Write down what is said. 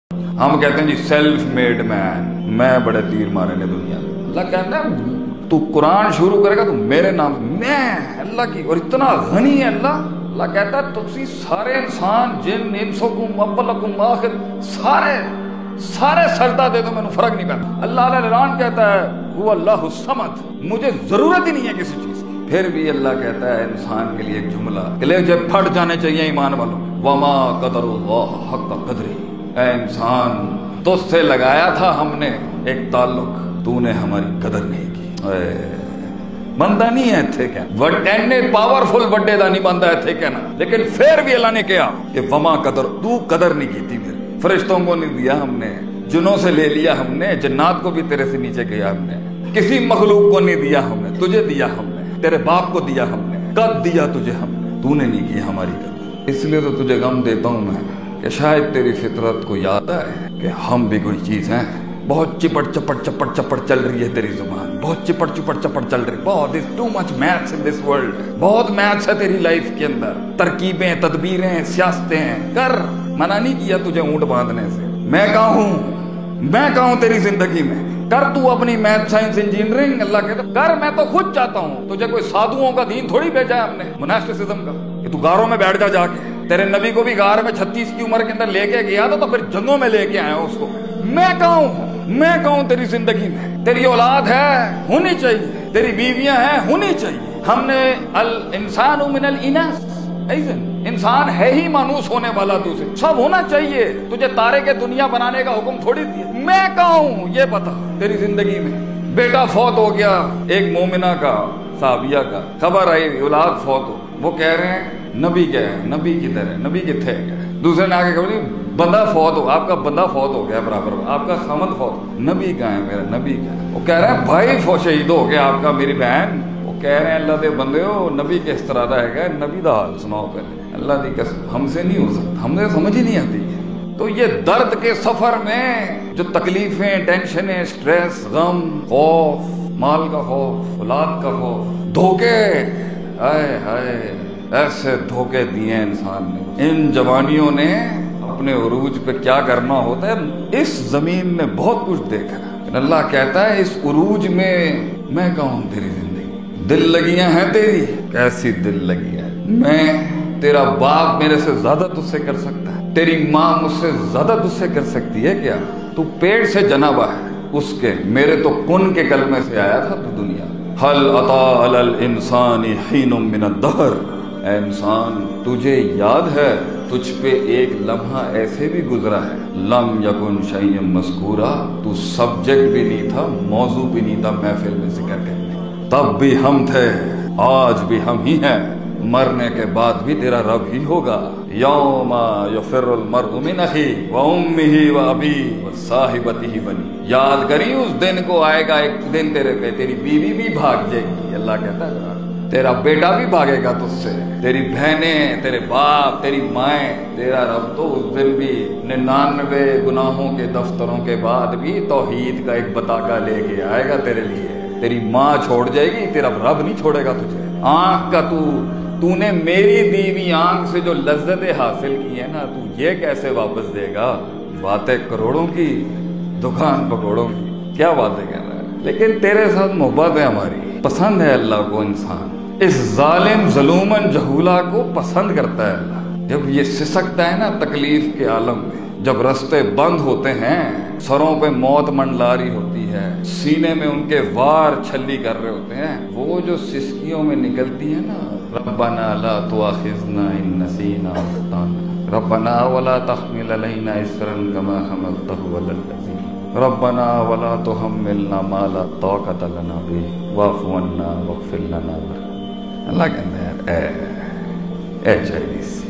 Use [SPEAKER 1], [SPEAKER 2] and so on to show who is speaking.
[SPEAKER 1] ہم کہتے ہیں جی سیلف میڈ مین، میں بڑے تیر مارے نے دنیا میں۔ اللہ کہتا ہے تو قرآن شروع کرے گا تو میرے نام، میں اللہ کی، اور اتنا غنی ہے اللہ۔ اللہ کہتا ہے تسی سارے انسان، جن، انسکم ابلکم آخر، سارے سجدہ دے دو، میں نے فرق نہیں پڑتا۔ اللہ علیہ الران کہتا ہے وہ اللہ الصمد، مجھے ضرورت ہی نہیں ہے کسی چیز کی۔ پھر بھی اللہ کہتا ہے انسان کے لیے ایک جملہ کہ لے جب پھٹ جانے چاہیے ایمان والوں، وما قدر اللہ حق قدری، اے انسان تجھ سے لگایا تھا ہم نے ایک تعلق، تو نے ہماری قدر نہیں کی۔ بندہ نہیں ہے تھے کہنا پاورفل وڈے دا نہیں بندہ ہے تھے کہنا، لیکن پھر بھی اللہ نے کہا کہ وما قدر، تو قدر نہیں کی تھی، میری فرشتوں کو نہیں دیا ہم نے، جنوں سے لے لیا ہم نے، جنات کو بھی تیرے سے نیچے کیا ہم نے، کسی مخلوق کو نہیں دیا ہم نے، تجھے دیا ہم نے، تیرے باپ کو دیا ہم نے، کب دیا تجھے ہم نے، تو نے نہیں کی ہماری قدر۔ اس لیے تو تجھے غم دیتا ہوں میں کہ شاید تیری فطرت کو یاد ہے کہ ہم بھی کوئی چیز ہیں۔ بہت چپٹ چپٹ چل رہی ہے تیری زبان، بہت چپٹ چپٹ چل رہی، بہت too much maths in this world, بہت میتھس ہے تیری لائف کے اندر، ترکیبیں، تدبیریں، سیاستیں کر۔ منع نہیں کیا تجھے اونٹ باندھنے سے، میں کہا ہوں تیری زندگی میں کر تو اپنی میتھ سائنس انجینئرنگ۔ اللہ کہتا کر، میں تو خود چاہتا ہوں، تجھے کوئی سادھوؤں کا دین تھوڑی بھیجا ہے ہم نے، مناسٹسزم کا، کہ تو غاروں میں بیٹھ جا کے۔ تیرے نبی کو بھی غار میں 36 کی عمر کے اندر لے کے گیا تھا، تو پھر جنگوں میں لے کے آیا اس کو۔ میں کہوں تیری زندگی میں تیری اولاد ہے، ہونی چاہیے، تیری بیویاں ہیں، ہونی چاہیے۔ ہم نے الانسان من الاناث، انسان ہے ہی مانوس ہونے والا، دوسرے سب ہونا چاہیے، تجھے تارے کے دنیا بنانے کا حکم تھوڑی دیا۔ میں کہوں یہ بتا تیری زندگی میں بیٹا فوت ہو گیا ایک مومنہ کا، صحابیہ کا، خبر آئی اولاد فوت ہو، وہ کہہ رہے ہیں نبی کیا ہے، نبی کدھر ہے، نبی کتنے ہے؟ دوسرے نے آگے کہا بندہ فوت ہو، آپ کا بندہ فوت ہو گیا برابر، آپ کا خامد فوت، نبی کہاں ہے میرا، نبی کہاں ہے؟ وہ کہہ رہے ہیں بھائی شہید ہو گیا آپ کا، میری بہن۔ وہ کہہ رہے ہیں اللہ دے بندے ہو، نبی کس طرح دا ہے، نبی دا حال سناؤ پہلے۔ اللہ دی قسم ہم سے نہیں ہو سکتا، ہم سے سمجھ ہی نہیں آتی ہے۔ تو یہ درد کے سفر میں جو تکلیفیں، ٹینشنیں، سٹریس، غم، خوف، مال کا خوف، اولاد کا خوف، دھوکے، ہائے ہائے ایسے دھوکے دیے انسان نے۔ ان جوانیوں نے اپنے عروج پہ کیا کرنا ہوتا ہے، اس زمین نے بہت کچھ دیکھا ہے۔ اللہ کہتا ہے اس عروج میں کہوں تیری زندگی، دل لگیاں ہیں تیری، کیسی دل لگیاں؟ میں تیرا باپ میرے سے زیادہ تجھ سے کر سکتا ہے، تیری ماں مجھ سے زیادہ تجھ سے کر سکتی ہے کیا؟ تو پیٹ سے جنا ہوا ہے اس کے، میرے تو کن کے کلمے سے آیا تھا تو دنیا۔ هل اتی علی الانسان حین من الدہر، اے انسان تجھے یاد ہے تجھ پہ ایک لمحہ ایسے بھی گزرا ہے، لم یکن شیئا مذکورا، تو سبجیکٹ بھی نہیں تھا، موضوع بھی نہیں تھا محفل میں ذکر کرنے، تب بھی ہم تھے، آج بھی ہم ہی ہیں، مرنے کے بعد بھی تیرا رب ہی ہوگا۔ یوم یفر المرء من اخیہ وامہ وابیہ وصاحبتہ بنیہ، یاد کری اس دن کو، آئے گا ایک دن تیرے پہ تیری بیوی بھی بھاگ جائے گی۔ اللہ کہتا ہے تیرا بیٹا بھی بھاگے گا تجھ سے، تیری بہنیں، تیرے باپ، تیری مائیں، تیرا رب تو اس دن بھی 99 گناہوں کے دفتروں کے بعد بھی توحید کا ایک بطاقہ لے کے آئے گا تیرے لیے۔ تیری ماں چھوڑ جائے گی، تیرا رب نہیں چھوڑے گا تجھے۔ آنکھ کا تو نے میری دی ہوئی آنکھ سے جو لذتیں حاصل کی ہے نا، تو یہ کیسے واپس دے گا؟ باتیں کروڑوں کی، دکان پکوڑوں کی، کیا باتیں کر رہا ہے؟ لیکن تیرے ساتھ محبت ہے ہماری، پسند ہے اللہ کو، انسان اس ظالم ظلومن جہولا کو پسند کرتا ہے اللہ۔ جب یہ سسکتا ہے نا تکلیف کے عالم میں، جب رستے بند ہوتے ہیں، سروں پہ موت منڈلا رہی ہوتی ہے، سینے میں ان کے وار چھلی کر رہے ہوتے ہیں، وہ جو سسکیوں میں نکلتی ہے نا، ربنا لا تؤاخذنا ان نسینا او اخطانا، ربنا ولا تحمل علینا اصرا کما حملته علی الذین، ربنا ولا تحملنا ما لا طاقت لنا به واعف عنا واغفر لنا۔ اللہ کہتے ہیں اے چائنیز